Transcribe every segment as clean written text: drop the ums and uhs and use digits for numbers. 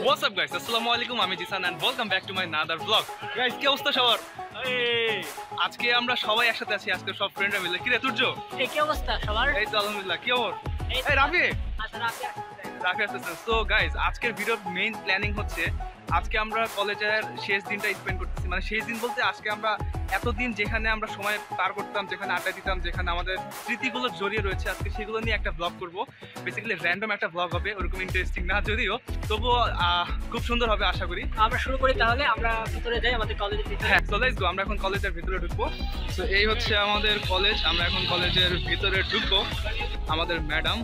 What's up guys? Assalamu alaikum, আমি Jisan and welcome back to my another vlog. Guys, কি অবস্থা সবার? আজকে আমরা সবাই একসাথে আছি, আজকে সব ফ্রেন্ডরা মিলে। কি রে তুর্য? এই কি অবস্থা সবার? এই তো আলহামদুলিল্লাহ। কি খবর? এই রাফি। আচ্ছা রাফি আসতেছেন। সো গাইস, আজকের ভিডিওর মেইন প্ল্যানিং হচ্ছে আজকে আমরা কলেজের শেষ দিনটা স্পেন্ড করতেছি। মানে শেষ দিন বলতে আজকে আমরা এতদিন যেখানে আমরা সময় পার করতাম, যেখানে আড্ডা দিতাম, যেখানে আমাদের স্মৃতিগুলো জড়িয়ে রয়েছে, আজকে সেগুলো নিয়ে একটা ব্লগ করবো। বেসিক্যালি র্যান্ডম একটা ব্লগ হবে, ওরকম ইন্টারেস্টিং না যদিও, তবুও খুব সুন্দর হবে আশা করি। আমরা শুরু করি তাহলে, আমরা ভিতরে যাই আমাদের কলেজের ভিতরে। হ্যাঁ, চলে আসবো, আমরা এখন কলেজের ভিতরে ঢুকবো। তো এই হচ্ছে আমাদের কলেজ, আমরা এখন কলেজের ভিতরে ঢুকবো। আমাদের ম্যাডাম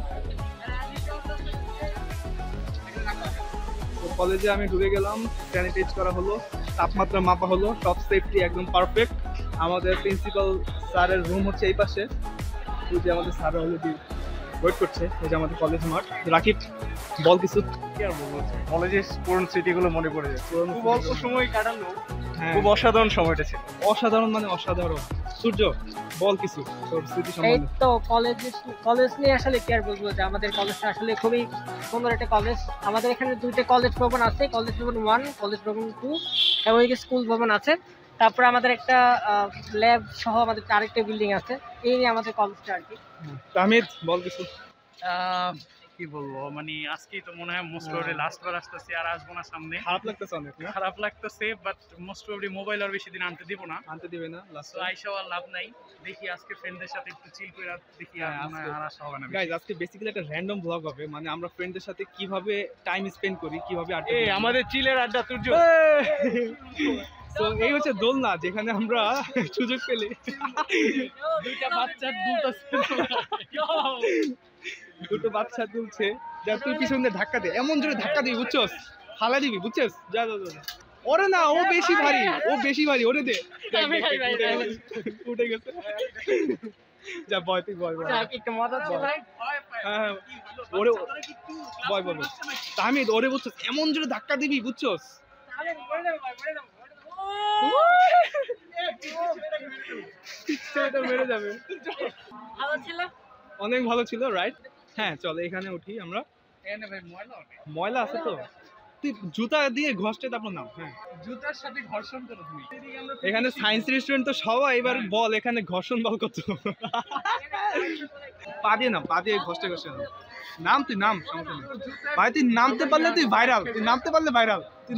কলেজে আমি ঢুকে গেলাম, স্যানিটাইজ করা হলো, তাপমাত্রা মাপা হলো, সব সেফটি একদম পারফেক্ট। আমাদের প্রিন্সিপাল স্যারের রুম হচ্ছে এই পাশে, ওই যে আমাদের স্যার অলরেডি ওয়েট করছে। এই যে আমাদের কলেজ মাঠ। রাকিব বল কিছু। কি আর বলবো, কলেজের পুরনো স্মৃতিগুলো মনে পড়ে যাচ্ছে। খুব অল্প সময় কাটালো, হ্যাঁ, খুব অসাধারণ সময়টা ছিল। অসাধারণ মানে অসাধারণ। সূর্য বল কিছু তোর স্মৃতি এই সম্বন্ধে। তো কলেজ নিয়ে আসলে কি আর বলবো, যে আমাদের কলেজটা আসলে খুবই সুন্দর একটা কলেজ। আমাদের এখানে দুইটা কলেজ ভবন আছে, কলেজ ভবন 1, কলেজ ভবন 2 এবং স্কুল ভবন আছে। তারপরে আমাদের একটা ল্যাব সহ আমাদের আরেকটা বিল্ডিং আছে। এই নিয়ে আমাদের কলেজটা আর কি। তাহমিদ বল কিছু। কি বলবো, মানে আজকেই তো মনে হয় মোস্ট প্রবাবলি লাস্ট বার আসতেছি, আর আসবো না সামনে। খারাপ লাগতেছে অনেক না? খারাপ লাগতেছে, বাট মোস্ট প্রবাবলি মোবাইল আর বেশি দিন আনতে দিব না। আনতে দিবে না লাস্ট। তো আইসাও আর লাভ নাই, দেখি আজকে ফ্রেন্ডদের সাথে একটু চিল করে দেখি, আর মনে হয় আর আসা হবে না। গাইজ, আজকে বেসিক্যালি একটা র্যান্ডম ব্লগ হবে, মানে আমরা ফ্রেন্ডদের সাথে কিভাবে টাইম স্পেন্ড করি, কিভাবে আড্ডা দিই। আমাদের চিলের আড্ডা তুর্য। তো এই হচ্ছে দোলনা, যেখানে আমরা সুযোগ পেলে দুইটা বাচ্চা দুটো বাচ্চা তুলছে, যা তুই পিছন দিয়ে ধাক্কা দে, এমন জোরে ধাক্কা দিবি বুঝছস, ফালা দিবি বুঝছস। যা যা যা। ওরে না, ও বেশি ভারী, ওরে দে। উঠে গেছে। যা বয়, তুই বয়। একটু মজা আছে ভাই। হ্যাঁ, ওরে বয় বয়। তাহমিদ ওরে বুঝছস, এমন জোরে ধাক্কা দিবি বুঝছস। মেরে যাবে। ভালো ছিল, অনেক ভালো ছিল, রাইট? হ্যাঁ, চল এখানে উঠি আমরা। ময়লা আছে তো, তুই জুতা দিয়ে ঘষতে তারপর নাম। হ্যাঁ, জুতার সাথে ঘর্ষণ করো তুমি। এখানে সায়েন্স রেস্টুরেন্ট তো সবাই, এবার বল এখানে ঘর্ষণ বল কত? পা দিয়ে নাম, পা দিয়ে ঘষতে ঘষতে নাম। তুই নাম, সমস্যা নেই ভাই, তুই নামতে পারলে তুই ভাইরাল, তুই নামতে পারলে ভাইরাল।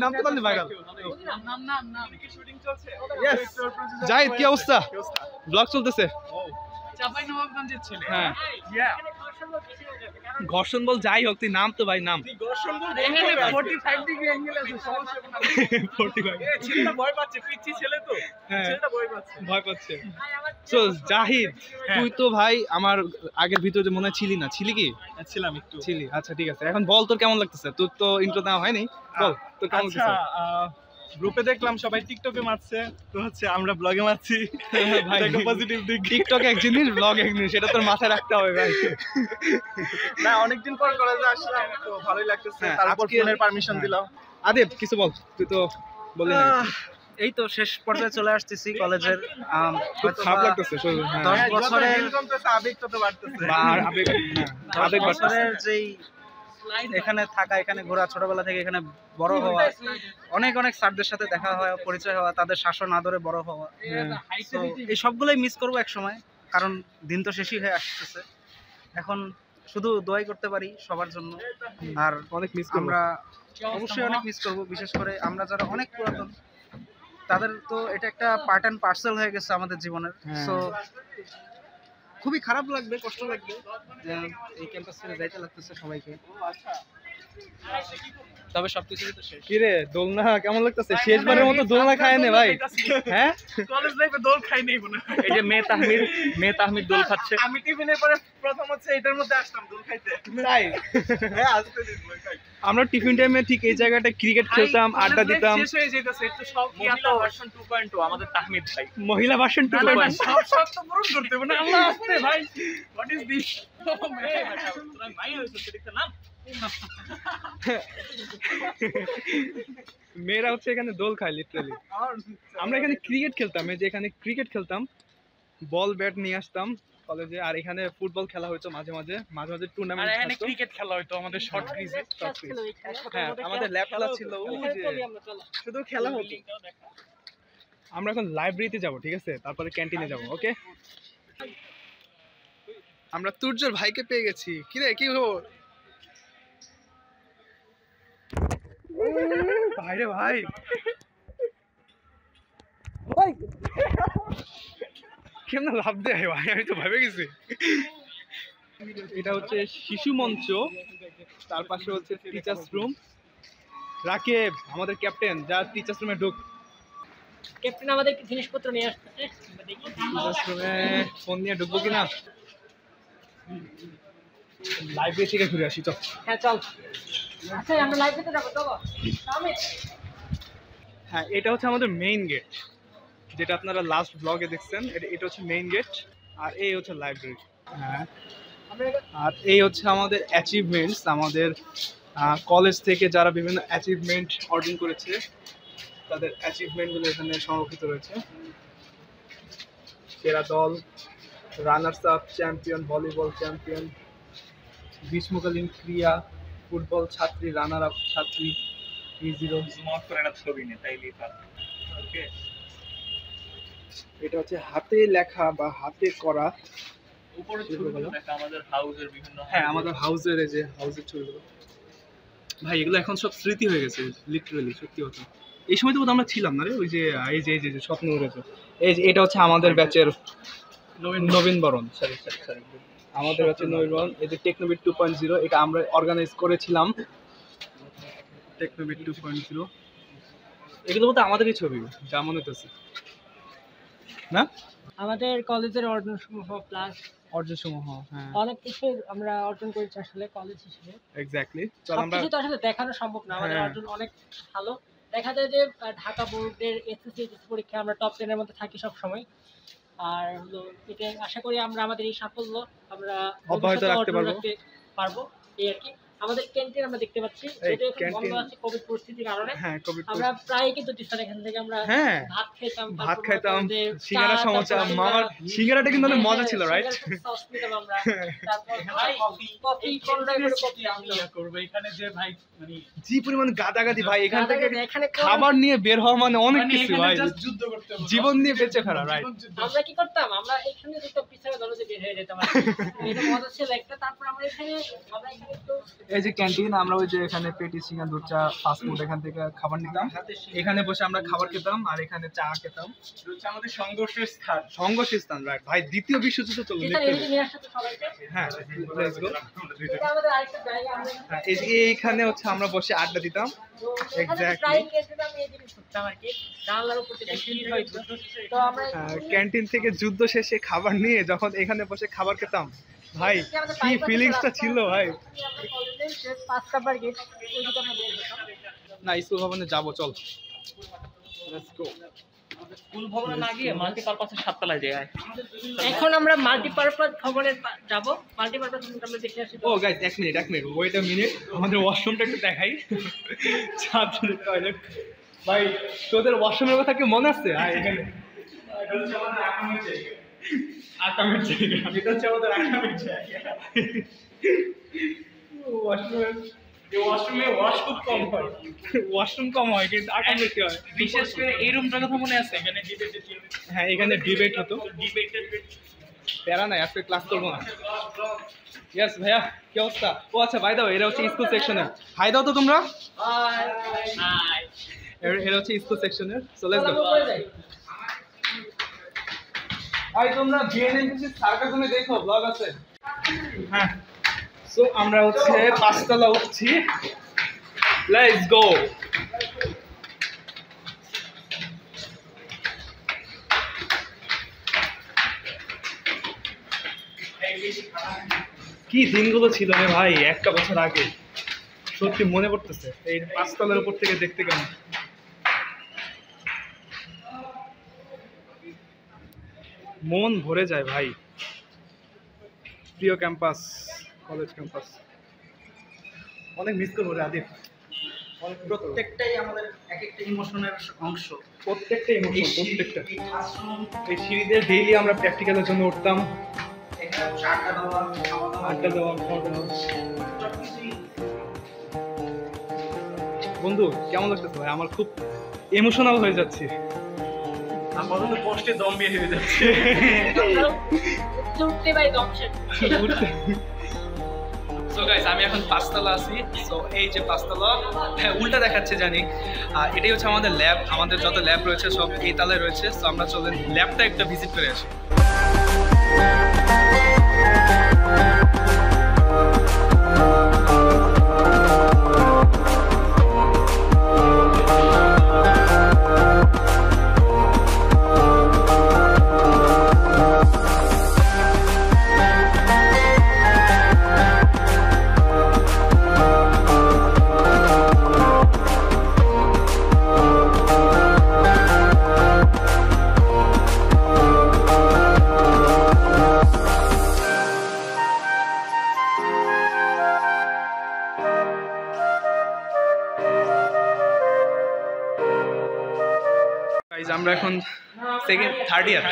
ইয়েস। জাহিদ কি অবস্থা? ব্লগ চলতেছে। চাঁপাইনবাবগঞ্জের ছেলে। হ্যাঁ, ইয়া, ঘর্ষণ বল যাই হোক, তুই নাম তো ভাই, নাম। ঘর্ষণ বল এখানে 45 ডিগ্রি অ্যাঙ্গেল আছে, সমস্যা না। 45 ছেলেটা ভয় পাচ্ছে, পিচ্চি ছেলে তো, হ্যাঁ, ছেলেটা ভয় পাচ্ছে। So, জাহিদ, তুই তো ভাই আমার আগের ভিডিওতে মনে হয় ছিলি না, ছিলি কি? ছিলাম একটু। ছিলি, আচ্ছা ঠিক আছে। এখন বল তোর কেমন লাগতেছে? তোর তো ইন্ট্রো দেওয়া হয়নি, বল তোর কেমন আচ্ছা, লাগতেছে? গ্রুপে দেখলাম সবাই টিকটকে মারছে, তো হচ্ছে আমরা ব্লগে মারছি। ভাই, একটা পজিটিভ দিক। টিকটক এক জিনিস, ব্লগ এক জিনিস, সেটা তোর মাথায় রাখতে হবে ভাই। না, অনেকদিন পর কলেজে আসলাম, তো ভালোই লাগতেছে। হ্যাঁ, তারপর আজকে- ফোনের পারমিশন দিলাম। আদেব কিছু বল, তুই তো বললি না। এই তো শেষ পর্যায়ে চলে আসতেছি কলেজের। খুব খারাপ লাগতেছে শরীর, হ্যাঁ। 10 বছরের দিন কমতেছে, আবেগ তত বাড়তেছে। আর আবেগ, হ্যাঁ, 10 আবেগ বাড়তেছে। বছরের যেই এখানে থাকা, এখানে ঘোরা, ছোটবেলা থেকে এখানে বড় হওয়া, অনেক স্যারদের সাথে দেখা হওয়া, পরিচয় হওয়া, তাদের শাসন আদরে বড় হওয়া, তো এই সবগুলোই মিস করবো এক সময়, কারণ দিন তো শেষই হয়ে আসতেছে। এখন শুধু দোয়াই করতে পারি সবার জন্য। আর অনেক মিস করবো আমরা অবশ্যই অনেক মিস করব, বিশেষ করে আমরা যারা অনেক পুরাতন, তাদের তো এটা একটা পার্ট অ্যান্ড পার্সেল হয়ে গেছে আমাদের জীবনের। হ্যাঁ। সো খুবই খারাপ লাগবে, কষ্ট লাগবে, এই ক্যাম্পাস ছেড়ে যাইতে লাগতেছে সবাইকে। তবে সবকিছু তো শেষ। কি রে, দোলনা কেমন লাগতেছে? শেষবারের মতো দোলনা খায় নে ভাই। হ্যাঁ, কলেজ লাইফে দোল খাই নেই মনে হয়। এই যে মেয়ে তাহমিদ দোল খাচ্ছে। আমি টিফিনের পরে প্রথম হচ্ছে এটার মধ্যে আসলাম দোল খাইতে। তাই হ্যাঁ, আসতে দিন দোল খাই। আমরা টিফিন টাইমে ঠিক এই জায়গাটায় ক্রিকেট খেলতাম, আড্ডা দিতাম। শেষ হয়ে যেতেছে, একটু সব মহিলা ভার্সন 2.2 আমাদের তাহমিদ ভাই। মহিলা ভার্সন 2 সব তো পূরণ করতে হবে না। আল্লাহ আসতে ভাই, হোয়াট ইজ দিস? তোরা মাই হইছো সেটা নাম। মেয়েরা হচ্ছে এখানে দোল খায় লিটারালি। আমরা এখানে ক্রিকেট খেলতাম, এই যে এখানে ক্রিকেট খেলতাম, বল ব্যাট নিয়ে আসতাম, কলেজে। আর এখানে ফুটবল খেলা হতো মাঝে মাঝে আর টুর্নামেন্ট এখানে হতো। ক্রিকেট খেলা হইতো আমাদের শর্ট ক্রিজে। হ্যাঁ আমাদের ল্যাব ক্লাস ছিল ওই যে শুধু খেলা হতো। আমরা এখন লাইব্রেরিতে যাব, ঠিক আছে, তারপরে ক্যান্টিনে যাব। ওকে, আমরা তুর্যর ভাইকে পেয়ে গেছি। কি রে, কি খবর? ভাই রে ভাই, কেমন লাভ দেয় ভাই, আমি তো ভেবে গেছি। এটা হচ্ছে শিশু মঞ্চ, তার পাশে হচ্ছে টিচার্স রুম। রাকিব আমাদের ক্যাপ্টেন, যা টিচার্স রুমে ঢুক। ক্যাপ্টেন আমাদের জিনিসপত্র নিয়ে আসতেছে, টিচার্স রুমে ফোন নিয়ে ঢুকবো কিনা, লাইব্রেরি থেকে ঘুরে আসি। তো হ্যাঁ চল, আচ্ছা আমরা লাইব্রেরিতে যাবো, চলো। হ্যাঁ, এটা হচ্ছে আমাদের মেইন গেট, যেটা আপনারা লাস্ট ব্লগে দেখছেন। এটা হচ্ছে মেইন গেট, আর এই হচ্ছে লাইব্রেরি। হ্যাঁ, আর এই হচ্ছে আমাদের অ্যাচিভমেন্টস, আমাদের কলেজ থেকে যারা বিভিন্ন অ্যাচিভমেন্ট অর্জন করেছে তাদের অ্যাচিভমেন্টগুলো এখানে সংরক্ষিত রয়েছে। সেরা দল, runners up, champion, volleyball champion, গ্রীষ্মকালীন ক্রীড়া, ফুটবল ছাত্রী, রানার আপ ছাত্রী, E0। ছবি নেই তাইলে ওকে। এটা হচ্ছে হাতে লেখা বা হাতে করা। উপরে ছবিগুলো দেখা আমাদের হাউসের বিভিন্ন। হ্যাঁ, আমাদের হাউসের, এই যে হাউসের ছবিগুলো ভাই, এগুলো এখন সব স্মৃতি হয়ে গেছে, লিটারালি সত্যি কথা। এই সময় তো বোধহয় আমরা ছিলাম না রে, ওই যে এই যে স্বপ্ন উড়েছে। এই যে এটা হচ্ছে আমাদের ব্যাচের নবীন বরণ, সরি আমাদের ব্যাচের নবীন বরণ। এই যে টেকনোবিট 2.0, এটা আমরা অর্গানাইজ করেছিলাম। টেকনোবিট 2.0 এগুলো বলতে আমাদেরই ছবি, যা মনে হতেছে না। আমাদের কলেজের অর্জন সমূহ প্লাস অর্জন সমূহ, হ্যাঁ অনেক কিছু আমরা অর্জন করেছি আসলে কলেজ হিসেবে। এক্স্যাক্টলি। চল আমরা, সবকিছু তো আসলে দেখানো সম্ভব না, আমাদের হ্যাঁ। অর্জন অনেক ভালো। দেখা যায় যে ঢাকা বোর্ডের এসএসসি পরীক্ষায় আমরা টপ 10 এর মধ্যে থাকি সব সময়। আর হলো এটা আশা করি আমরা আমাদের এই সাফল্য আমরা অব্যাহত ভবিষ্যতে রাখতে অর্জন পারবো। পারবো, এই আর কি। আমাদের ক্যান্টিন আমরা দেখতে পাচ্ছি, এই যেটা এখন বন্ধ ক্যান্টিন, আছে কোভিড পরিস্থিতির কারণে। হ্যাঁ কোভিড, আমরা প্রায় কিন্তু টিচার এখান থেকে আমরা হ্যাঁ ভাত খেতাম, ভাত তারপর খাইতাম, যে সিঙ্গারা, চা, সমোসা। তারপর মামার সিঙ্গারাটা কিন্তু অনেক মজা ছিল, রাইট? সিঙ্গারার সাথে সস নিতাম আমরা। তারপর কফি কর্নার করে কফি আমরা করবে এখানে যে ভাই মানে জি পরিমাণ গাদাগাদি ভাই, এখান থেকে এখানে খাবার নিয়ে বের হওয়া মানে অনেক মানে কিছু এখানে ভাই, just যুদ্ধ করতে হবে। জীবন নিয়ে বেঁচে ফেলা, রাইট? আমরা কি করতাম, আমরা এখানে দুটো পিছনে দরজা বের হয়ে যেতাম। এটা মজা ছিল একটা। তারপর আমরা এখানে একটু এই যে ক্যান্টিন, আমরা ওই যে এখানে পেটি, সিঙ্গারা, দুধ চা, ফাস্ট ফুড এখান থেকে খাবার নিতাম। এখানে বসে আমরা খাবার খেতাম আর এখানে চা খেতাম। এটা হচ্ছে আমাদের সংঘর্ষের স্থান। সংঘর্ষের স্থান, রাইট ভাই। দ্বিতীয় বিশ্বযুদ্ধ চলছে, টিচার এদিকে নিয়ে আসতো সবাইকে। হ্যাঁ, লেটস গো। এটা আমাদের আরেকটা জায়গা। আমরা হ্যাঁ, এই যে এইখানে হচ্ছে আমরা বসে আড্ডা দিতাম। Exactly. প্রায় কেসে আমি এই জিনিস করতাম আর কি, জানলার উপর থেকে ভিড় হইতো। তো আমরা ক্যান্টিন থেকে যুদ্ধ শেষে খাবার নিয়ে যখন এখানে বসে খাবার খেতাম, ভাই কি ফিলিংসটা ছিল ভাই। আমরা কলেজের যে 5 নাম্বার গেট ওইদিকে আমরা বের হতাম। না, স্কুল ভবনে যাবো, চল লেটস গো। স্কুল ভবনে না গিয়ে মাল্টিপারপাসের 7 তলায় যায়। এখন আমরা মাল্টিপারপাস ভবনে যাব। মাল্টিপারপাস ভবনটা আমরা দেখে আসি। ও গাইস, এক মিনিট, ওয়েট আ মিনিট, আমাদের ওয়াশরুমটা একটু দেখাই। ছাত্রদের টয়লেট ভাই, তোদের ওয়াশরুমের কথা কি মনে আছে? আর এখানে এটা হচ্ছে আমাদের আকামের জায়গা। আকামের জায়গা, এটা হচ্ছে আমাদের আকামের জায়গা। ওয়াশরুমে ওয়াশ খুব কম হয়, ওয়াশরুম কম হয় কিন্তু আকাম বেশি হয়। বিশেষ করে এই রুমটার কথা মনে আছে, এখানে ডিবেট। হ্যাঁ, এখানে ডিবেট হতো। প্যারা নাই, আজকে ক্লাস করবো না। ইয়েস ভাইয়া, কি অবস্থা? ও আচ্ছা, ভাই দাও, এটা হচ্ছে স্কুল সেকশনের। হাই দাও তো তোমরা। এটা হচ্ছে স্কুল সেকশনের। So let's go. ভাই তোমরা বিএনএনপিসি সার্কাসমে দেখো, ব্লগ আছে। হ্যাঁ, সো আমরা হচ্ছে 5 তলা উঠছি। Let's go. কি দিনগুলো ছিল রে ভাই, একটা বছর আগে। সত্যি মনে পড়তেছে এই 5 তলার উপর থেকে দেখতে কেমন। মন ভরে যায় ভাই। প্রিয় ক্যাম্পাস, কলেজ ক্যাম্পাস অনেক মিস করবো রে আদিব। প্রত্যেকটাই আমাদের এক একটা ইমোশনের অংশ। প্রত্যেকটা ইমোশন, প্রত্যেকটা। এই সিঁড়িতে ডেইলি আমরা প্র্যাকটিক্যালের জন্য উঠতাম। আড্ডা দেওয়া, খাওয়া দাওয়া। বন্ধু কেমন লাগতেছে ভাই? আমার খুব ইমোশনাল হয়ে যাচ্ছে। আপাতত কষ্টে দম বের হয়ে যাচ্ছে। উঠতে ভাই দমশেন। সো গাইস আমি এখন পাঁচতলা আছি। সো এই যে পাঁচতলা, হ্যাঁ উল্টা দেখাচ্ছে জানি, আর এটাই হচ্ছে আমাদের ল্যাব। আমাদের যত ল্যাব রয়েছে সব এই তালায় রয়েছে। সো আমরা চলেন ল্যাবটা একটা ভিজিট করে আসি। গাইস আমরা এখন থার্ড ইয়ার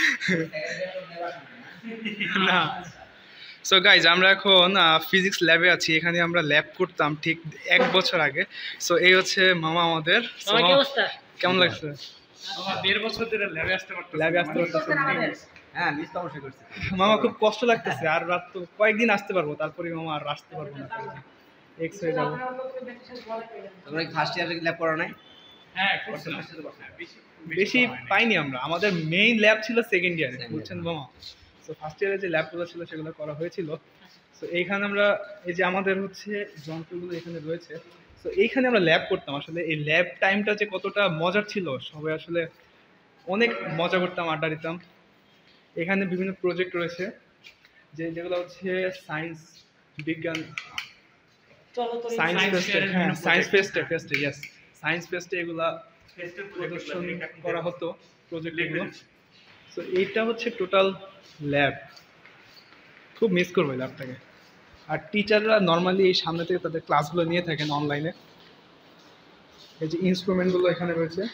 না। সো গাইজ আমরা এখন ফিজিক্স ল্যাবে আছি। এখানে আমরা ল্যাব করতাম ঠিক 1 বছর আগে। সো এই হচ্ছে মামা আমাদের। So, আমার কি অবস্থা? কেমন লাগছে? আমার 1.5 বছর ধরে ল্যাবে আসতে পারতেছি। ল্যাবে আসতে পারতেছে হ্যাঁ মিস তো অবশ্যই করছি। মামা, খুব কষ্ট লাগতেছে। আর রাত তো কয়েকদিন আসতে পারবো, তারপরে মামা আর আসতে পারবো না, এক্স হয়ে যাবো। তোমরা কি ফার্স্ট ইয়ারে ল্যাব করো নাই? হ্যাঁ করছিলাম। বেশি পাইনি আমরা, আমাদের মেইন ল্যাব ছিল সেকেন্ড ইয়ারে, বুঝছেন মামা। সো ফার্স্ট ইয়ারে যে ল্যাবগুলো ছিল সেগুলো করা হয়েছিল। সো এইখানে আমরা এই যে আমাদের হচ্ছে যন্ত্রগুলো এখানে রয়েছে, সো এইখানে আমরা ল্যাব করতাম। আসলে এই ল্যাব টাইমটা যে কতটা মজার ছিল, সবাই আসলে অনেক মজা করতাম, আড্ডা দিতাম। এখানে বিভিন্ন প্রজেক্ট রয়েছে যেগুলো হচ্ছে সায়েন্স, বিজ্ঞান, সায়েন্স ফেস্টে, হ্যাঁ সায়েন্স ফেস্টে, ইয়েস সায়েন্স ফেস্টে এগুলা প্রদর্শন করা হতো প্রজেক্টগুলো। সো এইটা হচ্ছে টোটাল ল্যাব। খুব মিস করবো এই ল্যাবটাকে। আর টিচাররা নর্মালি এই সামনে থেকে তাদের ক্লাসগুলো নিয়ে থাকেন অনলাইনে। এই যে ইনস্ট্রুমেন্টগুলো এখানে রয়েছে।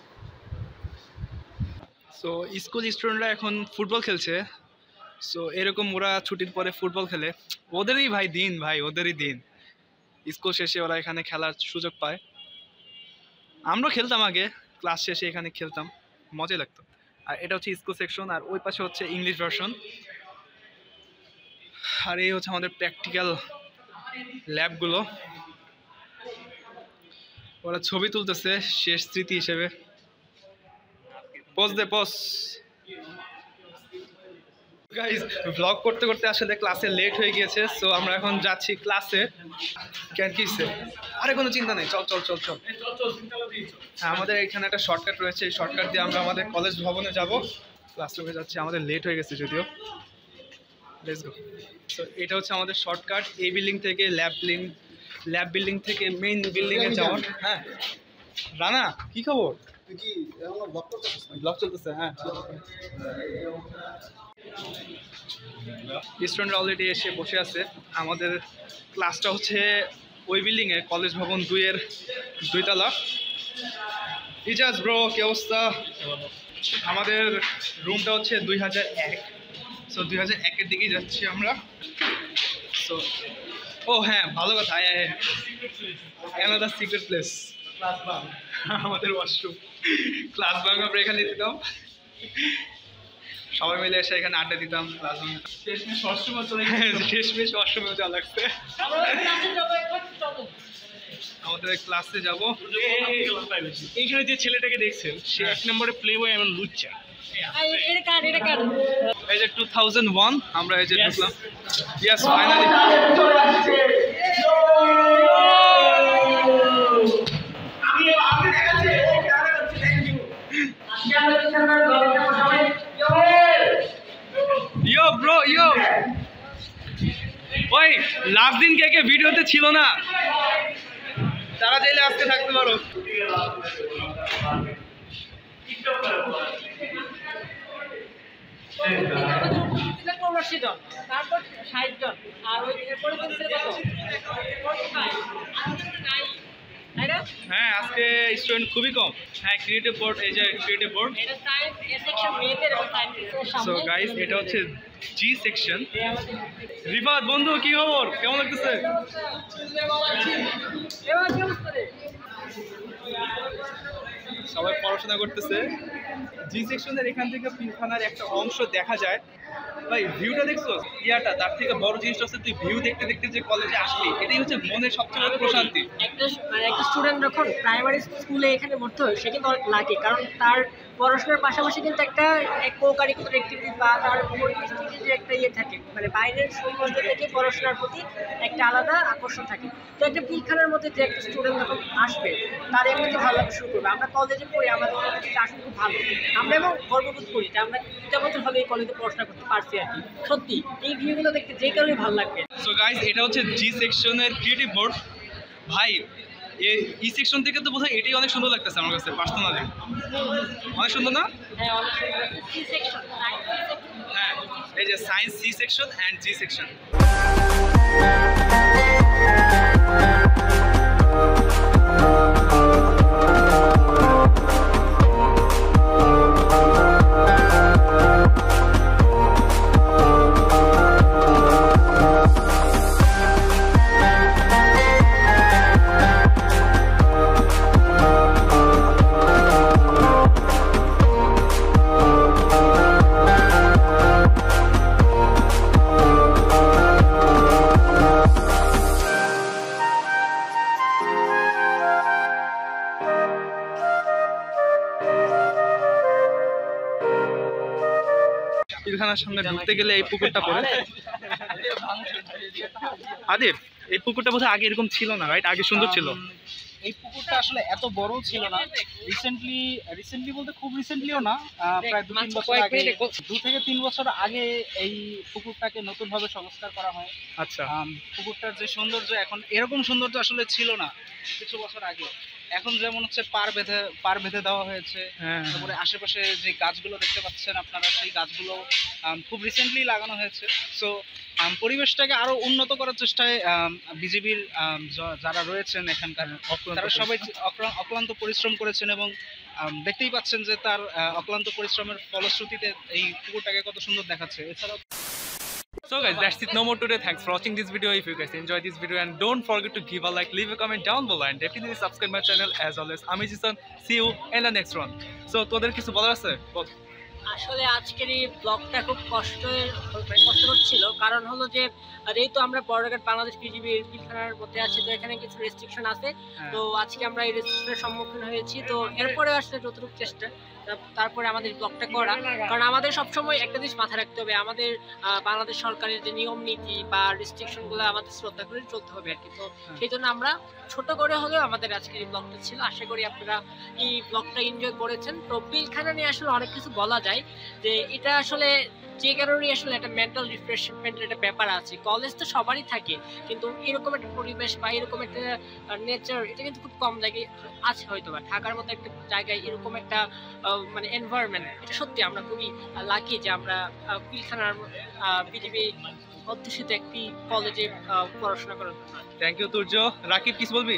সো স্কুল স্টুডেন্টরা এখন ফুটবল খেলছে। সো এরকম ওরা ছুটির পরে ফুটবল খেলে। ওদেরই ভাই দিন, ভাই ওদেরই দিন। স্কুল শেষে ওরা এখানে খেলার সুযোগ পায়। আমরা খেলতাম আগে, ক্লাস শেষে এখানে খেলতাম, মজাই লাগতো। আর এটা হচ্ছে স্কুল সেকশন, আর ওই পাশে হচ্ছে ইংলিশ ভার্সন। আর এই হচ্ছে আমাদের প্র্যাকটিক্যাল ল্যাবগুলো। ওরা ছবি তুলতেছে শেষ স্মৃতি হিসেবে। পোজ দে পোজ। গাইস ব্লগ করতে করতে আসলে ক্লাসে লেট হয়ে গিয়েছে। সো আমরা এখন যাচ্ছি ক্লাসে। কেন কিসে? আরে কোনো চিন্তা নেই, চল চল চল চল। হ্যাঁ আমাদের এখানে একটা শর্টকাট রয়েছে, এই শর্টকাট দিয়ে আমরা আমাদের কলেজ ভবনে যাব। ক্লাসরুমে যাচ্ছি, আমাদের লেট হয়ে গেছে যদিও। Let's go. সো এটা হচ্ছে আমাদের শর্টকাট, এই বিল্ডিং থেকে ল্যাব বিল্ডিং থেকে মেইন বিল্ডিং এ যাওয়ার। হ্যাঁ রানা কি খবর? তুই কি ব্লগ চলতেছে? হ্যাঁ স্টুডেন্টরা অলরেডি এসে বসে আছে। আমাদের ক্লাসটা হচ্ছে ওই বিল্ডিংয়ে, কলেজ ভবন 2-এর 2 তলা। ইজাজ ব্রো কি অবস্থা? আমাদের রুমটা হচ্ছে 2001। সো 2001-এর দিকেই যাচ্ছি আমরা। সো ও হ্যাঁ ভালো কথা, অ্যানাদার সিক্রেট প্লেস, আমাদের ওয়াশরুম। ক্লাস বাঙ্ক আমরা এখানে দিতাম, সবাই মিলে এসে এখানে আড্ডা দিতাম। ক্লাস শেষমেশ ওয়াশরুমে যাওয়া লাগছে। আমাদের ক্লাসে যাব। এইখানে যে ছেলেটাকে দেখছেন সে 1 নম্বরে প্লে বয় এমন লুচ্চা। এই যে 2001 আমরা এই যে ঢুকলাম। Yes finally. Yo bro yo. ওই লাস্ট দিন কে কে ভিডিওতে ছিল না, তারা চাইলে আজকে থাকতে পারো। তারপর 60 জন, আর ওই এরপরে কত? 45 তাই না? হ্যাঁ আজকে স্টুডেন্ট খুবই কম। হ্যাঁ ক্রিয়েটিভ বোর্ড, এই যে ক্রিয়েটিভ বোর্ড। এটা সায়েন্স এ সেকশন মেয়েদের এবং সায়েন্স সেকশনের সো সামনে। গাইস এটা হচ্ছে জি সেকশন। এই আমাদের রিফাত বন্ধু কি খবর, কেমন লাগতেছে? এবার কি অবস্থা রে? সবাই পড়াশোনা করতেছে। জি সেকশনের এখান থেকে পিলখানার একটা অংশ দেখা যায়। ভাই ভিউটা দেখছো ইয়াটা, তার থেকে বড় জিনিসটা হচ্ছে তুই ভিউ দেখতে দেখতে যে কলেজে আসলি, এটাই হচ্ছে মনের সবচেয়ে বড় প্রশান্তি। একটা স্টুডেন্ট যখন প্রাইমারি স্কুলে এখানে ভর্তি হয় সে কিন্তু অনেক লাকি, কারণ তার পড়াশোনার পাশাপাশি কিন্তু একটা কো-কারিকুলার অ্যাক্টিভিটি বা তার পরিবেশটিতে যে একটা ইয়ে থাকে, মানে বাইরের সৌন্দর্য থেকে পড়াশোনার প্রতি একটা আলাদা আকর্ষণ থাকে। তো একটা পিলখানার মধ্যে যে একটা স্টুডেন্ট যখন আসবে তার এমনিতে ভালো লাগা শুরু করবে। আমরা কলেজে পড়ি, আমাদের কাছে আসলে খুব ভালো, আমরা এবং গর্ববোধ করি যে আমরা ভাবে এই কলেজে পড়াশোনা করতে পারছি আর কি। সত্যি এই ভিউগুলো দেখতে যে কারণে ভালো লাগবে। সো গাইস এটা হচ্ছে জি সেকশনের ক্রিয়েটিভ বোর্ড। ভাই ই সেকশন থেকে তো বোধহয় এটাই অনেক সুন্দর লাগতেছে আমার কাছে পার্সোনালি। অনেক সুন্দর না? হ্যাঁ অনেক সুন্দর। সি সেকশন, হ্যাঁ এই যে science C section and G section. পিলখানার সামনে ঢুকতে গেলে এই পুকুরটা পড়ে। আদিব এই পুকুরটা বোধহয় আগে এরকম ছিল না, রাইট? আগে সুন্দর ছিল। এই পুকুরটা আসলে এত বড় ছিল না। রিসেন্টলি বলতে খুব রিসেন্টলিও না, প্রায় 2-3 বছর আগে, 2 থেকে 3 বছর আগে এই পুকুরটাকে নতুনভাবে সংস্কার করা হয়। আচ্ছা পুকুরটার যে সৌন্দর্য এখন এরকম সৌন্দর্য আসলে ছিল না কিছু বছর আগে। এখন যেমন হচ্ছে পার বেঁধে দেওয়া হয়েছে। হ্যাঁ তারপরে আশেপাশে যে গাছগুলো দেখতে পাচ্ছেন আপনারা, সেই গাছগুলো খুব রিসেন্টলি লাগানো হয়েছে। সো পরিবেশটাকে আরো উন্নত করার চেষ্টায় বিজেপির যারা রয়েছেন এখানকার, তারা সবাই অক্লান্ত পরিশ্রম করেছেন এবং দেখতেই পাচ্ছেন যে তার অক্লান্ত পরিশ্রমের ফলশ্রুতিতে এই পুকুরটাকে কত সুন্দর দেখাচ্ছে। এছাড়াও So guys, that's it. No more today. Thanks for watching this video. If you guys enjoyed this video, and don't forget to give a like, leave a comment down below, and definitely subscribe my channel. As always, I'm Jason. See you in the next one. So তোদের কিছু বলার আছে? বল। আসলে আজকের এই ব্লগটা খুব কষ্টকর ছিল, কারণ হলো যে যেহেতু আমরা বর্ডারঘাট বাংলাদেশ পিজিবির পিলখানার মধ্যে আছি, তো এখানে কিছু রেস্ট্রিকশন আছে। তো আজকে আমরা এই রেস্ট্রিকশনের সম্মুখীন হয়েছি। তো এরপরে আসলে যতটুকু চেষ্টা, তারপরে আমাদের ব্লগটা করা, কারণ আমাদের সবসময় একটা জিনিস মাথায় রাখতে হবে, আমাদের বাংলাদেশ সরকারের যে নিয়ম নীতি বা রেস্ট্রিকশনগুলো আমাদের শ্রদ্ধা করে চলতে হবে আর কি। তো সেই জন্য আমরা ছোট করে হলেও আমাদের আজকের এই ব্লগটা ছিল। আশা করি আপনারা এই ব্লগটা এনজয় করেছেন। তো পিলখানা নিয়ে আসলে অনেক কিছু বলা যায়, যে এটা আসলে যে কারণেই আসলে একটা মেন্টাল রিফ্রেশমেন্টের একটা ব্যাপার আছে। কলেজ তো সবারই থাকে, কিন্তু এরকম একটা পরিবেশ বা এরকম একটা নেচার এটা কিন্তু খুব কম জায়গায় আছে হয়তো, বা ঢাকার মতো একটা জায়গায় এরকম একটা মানে এনভায়রনমেন্ট, এটা সত্যি আমরা খুবই লাকি যে আমরা পিলখানার পৃথিবী অধ্যুষিত একটি কলেজে পড়াশোনা করার জন্য। Thank you Turjo. রাকিব কিছু বলবি?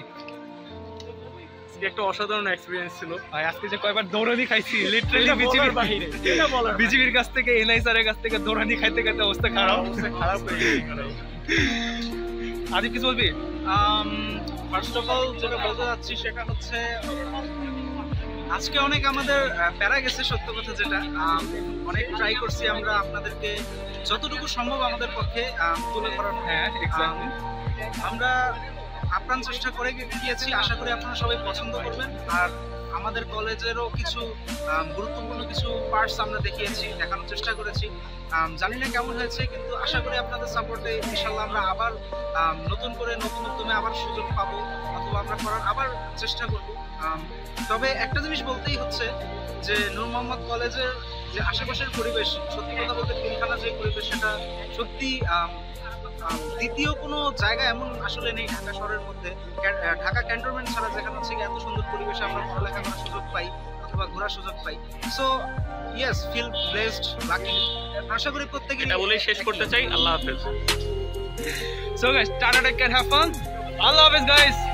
একটা অসাধারণ এক্সপিরিয়েন্স ছিল ভাই। আজকে যে কয়বার দৌড়ানি খাইছি, লিটারালি বিজিবির কাছ থেকে, এনআই স্যারের কাছ থেকে দৌড়ানি খাইতে খাইতে অবস্থা খারাপ হয়ে গেছে। আদিব কিছু বলবি? ফার্স্ট অফ অল যেটা বলতে যাচ্ছি সেটা হচ্ছে আজকে অনেক আমাদের প্যারা গেছে, সত্য কথা যেটা। অনেক ট্রাই করছি আমরা আপনাদেরকে যতটুকু সম্ভব আমাদের পক্ষে তুলে ধরার। হ্যাঁ এক্স্যাক্টলি, আমরা আপ্রাণ চেষ্টা করে গিয়েছি। আশা করি আপনারা সবাই পছন্দ করবেন। আর আমাদের কলেজেরও কিছু গুরুত্বপূর্ণ কিছু পার্টস আমরা দেখানোর চেষ্টা করেছি। জানি না কেমন হয়েছে, কিন্তু আশা করি আপনাদের সাপোর্টে ইনশাল্লাহ আমরা আবার নতুন উদ্যমে আবার সুযোগ পাবো, অথবা আমরা করার আবার চেষ্টা করব। তবে একটা জিনিস বলতেই হচ্ছে যে নূর মোহাম্মদ কলেজের যে আশেপাশের পরিবেশ, সত্যি কথা বলতে পিলখানা যে পরিবেশ, সেটা সত্যি দ্বিতীয় কোনো জায়গা এমন আসলে নেই ঢাকা শহরের মধ্যে। ঢাকা ক্যান্টনমেন্ট ছাড়া যেখানে হচ্ছে এত সুন্দর পরিবেশে আমরা পড়ালেখা করার সুযোগ পাই অথবা ঘোরার সুযোগ পাই। So yes, feel blessed, lucky. আশা করি প্রত্যেকে এটা বলেই শেষ করতে চাই। আল্লাহ হাফেজ। So guys, tata, take care, have fun. আল্লাহ হাফেজ গাইস।